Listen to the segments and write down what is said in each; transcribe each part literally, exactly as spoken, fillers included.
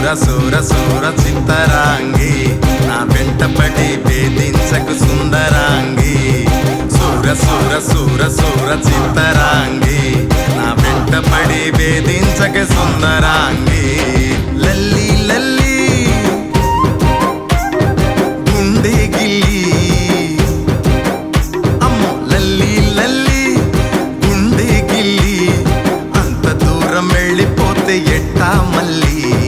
సూర సూర చిత్తరాంగి నా వెంటపడి వేధించకు సుందరాంగి సూర సూర సూర సూర చిత్తరాంగి నా వెంటపడి వేధించకు సుందరాంగి లల్లి లల్లి గుండె గిల్లి అమ్మో లల్లి లల్లి గుండె గిల్లి అంత దూరం వెళ్ళిపోతే ఎట్టా మళ్ళీ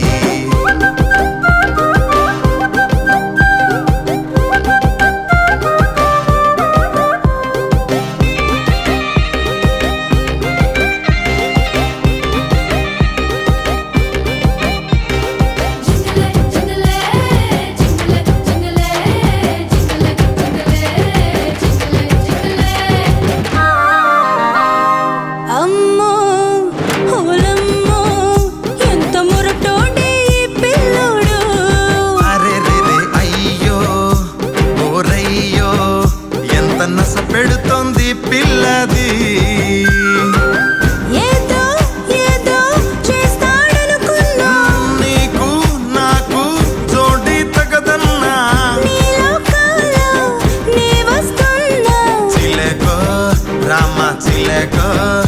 పెడుతోంది పిల్లది ఏదో ఏదో చేస్తాడనుకున్నా నీకు నాకు జోడి తగదన్నా నీలో నీ వస్తున్నా చిలకో రామ చిలకో